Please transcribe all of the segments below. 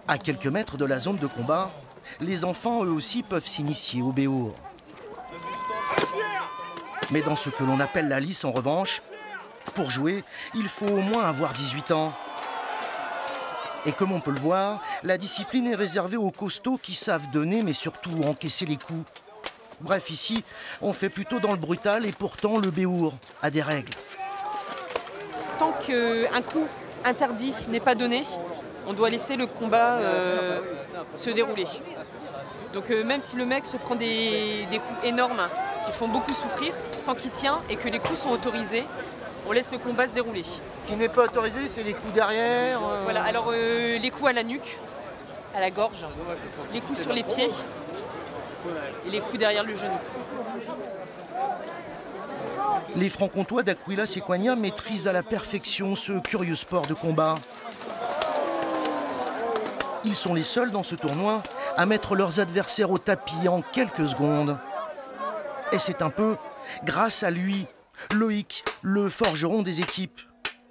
À quelques mètres de la zone de combat, les enfants eux aussi peuvent s'initier au béour. Mais dans ce que l'on appelle la lice en revanche, pour jouer, il faut au moins avoir 18 ans. Et comme on peut le voir, la discipline est réservée aux costauds qui savent donner mais surtout encaisser les coups. Bref, ici, on fait plutôt dans le brutal et pourtant le béour a des règles. Tant qu'un coup interdit n'est pas donné, on doit laisser le combat se dérouler. Donc même si le mec se prend des coups énormes qui font beaucoup souffrir, tant qu'il tient et que les coups sont autorisés, on laisse le combat se dérouler. Ce qui n'est pas autorisé, c'est les coups derrière. Voilà, alors les coups à la nuque, à la gorge, les coups sur les pieds et les coups derrière le genou. Les francs-comtois d'Aquila Sequania maîtrisent à la perfection ce curieux sport de combat. Ils sont les seuls dans ce tournoi à mettre leurs adversaires au tapis en quelques secondes. Et c'est un peu grâce à lui, Loïc, le forgeron des équipes.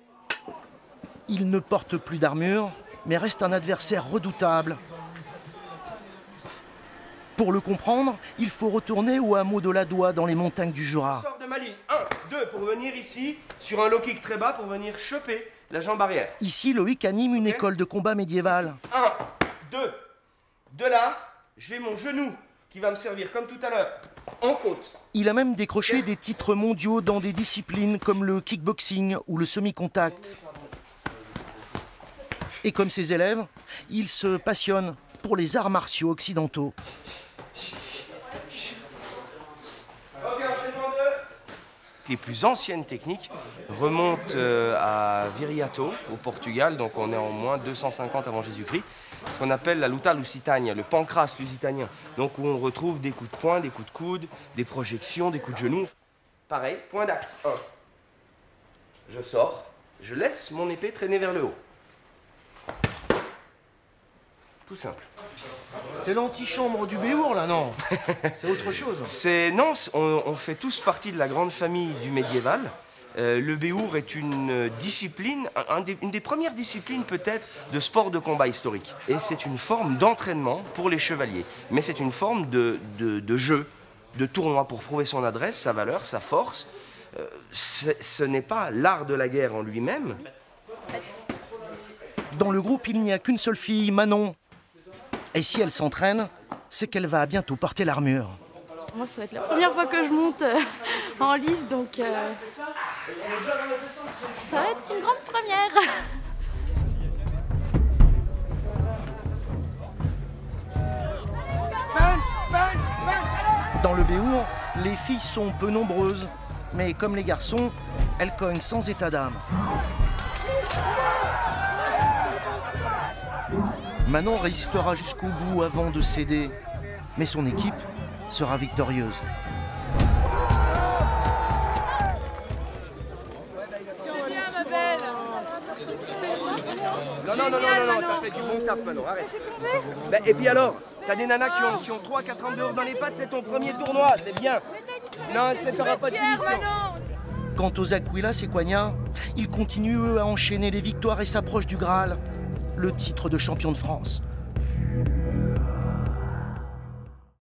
Il ne porte plus d'armure, mais reste un adversaire redoutable. Pour le comprendre, il faut retourner au hameau de Ladois dans les montagnes du Jura. Sort de ma ligne. 1, 2 pour venir ici, sur un low kick très bas pour venir choper la jambe arrière. Ici, Loïc anime une école de combat médiévale. 1, 2. De là, j'ai mon genou qui va me servir comme tout à l'heure en côte. Il a même décroché des titres mondiaux dans des disciplines comme le kickboxing ou le semi-contact. Et comme ses élèves, il se passionne pour les arts martiaux occidentaux. Les plus anciennes techniques remontent à Viriato, au Portugal, donc on est en moins 250 avant Jésus-Christ, ce qu'on appelle la luta lusitania, le pancras lusitanien, donc où on retrouve des coups de poing, des coups de coude, des projections, des coups de genoux. Pareil, point d'axe, 1. Je sors, je laisse mon épée traîner vers le haut. Tout simple. C'est l'antichambre du béour, là, non? C'est autre chose. Non, on fait tous partie de la grande famille du médiéval. Le béour est une discipline, une des premières disciplines peut-être de sport de combat historique. Et c'est une forme d'entraînement pour les chevaliers. Mais c'est une forme de jeu, de tournoi pour prouver son adresse, sa valeur, sa force. Ce n'est pas l'art de la guerre en lui-même. Dans le groupe, il n'y a qu'une seule fille, Manon. Et si elle s'entraîne, c'est qu'elle va bientôt porter l'armure. Moi, ça va être la première fois que je monte en lice, donc ça va être une grande première. Dans le béour, les filles sont peu nombreuses, mais comme les garçons, elles cognent sans état d'âme. Manon résistera jusqu'au bout avant de céder, mais son équipe sera victorieuse. C'est bien, ma belle. Non, ça fait du bon taf, Manon, arrête. Et puis alors, t'as des nanas qui ont 3-4 ans dehors dans les pattes, c'est ton premier tournoi, c'est bien. Non, t'auras pas de finition. Quant aux Aquila Sequania, ils continuent eux à enchaîner les victoires et s'approchent du Graal, le titre de champion de France.